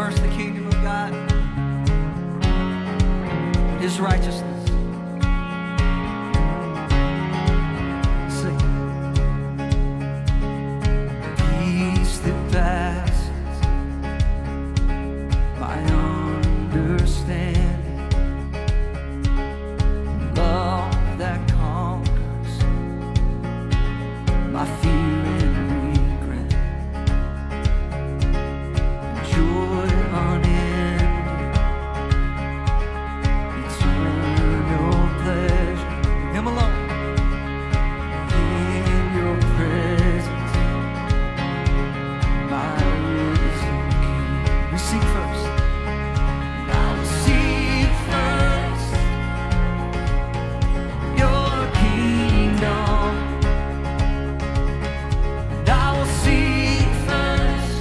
first the kingdom of God and His righteousness. Sing. Peace that passes my understanding, love that conquers my fear and regret, joy unending, eternal pleasure, Him alone, in Your presence, my risen King. We seek first. I will seek first Your kingdom. I will seek first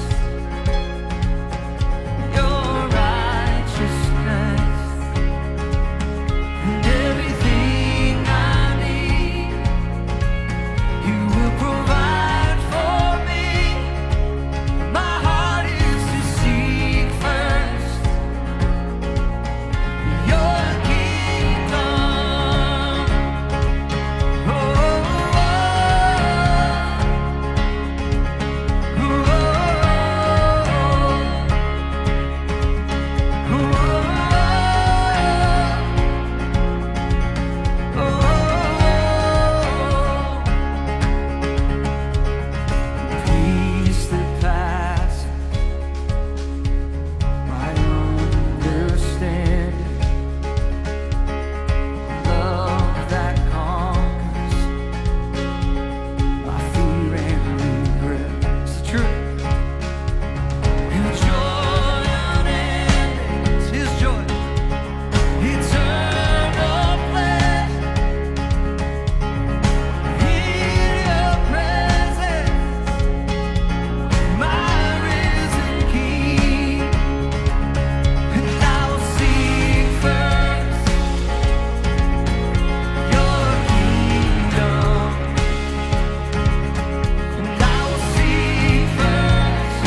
Your righteousness, and everything I need You will provide for me. My heart is to seek first Your kingdom. Oh, peace that passes my understanding, love that conquers my fear and regret. It's the truth. And joy unending, it's His joy, eternal pleasure, in Your presence, my risen King. And I will seek first Your kingdom, and I will seek first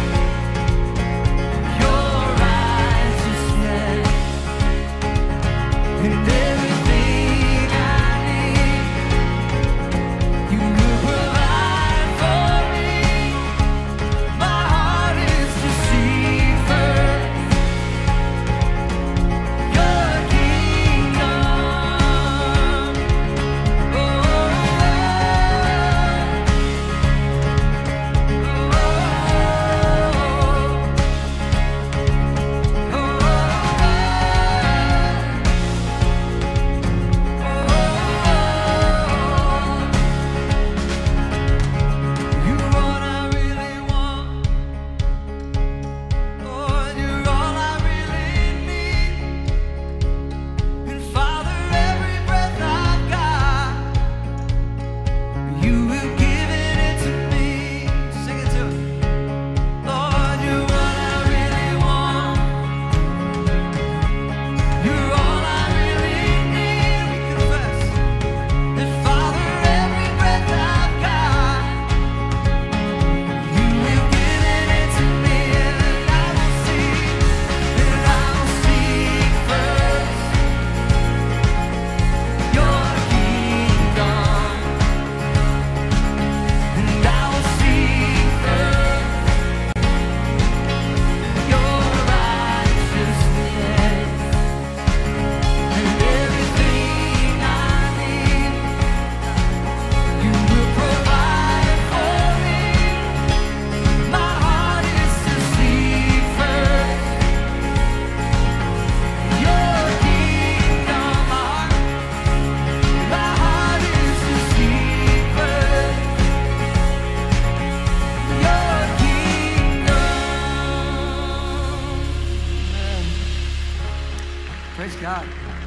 Your righteousness, and everything I need You will provide for me. My heart is to seek first Your kingdom. You're what I really want, Lord, You're all I really need. And Father, every breath I've got, You have given it to me. Sing it to us. Lord, You're what I really want, You're all I really need. We confess that, Father, every breath I've got, You have given it to me. And I will seek first Your kingdom, and I will seek first Your righteousness, and everything I need You will provide for me. My heart is to seek first Your kingdom. My heart is to seek first Your kingdom. Amen. Praise God.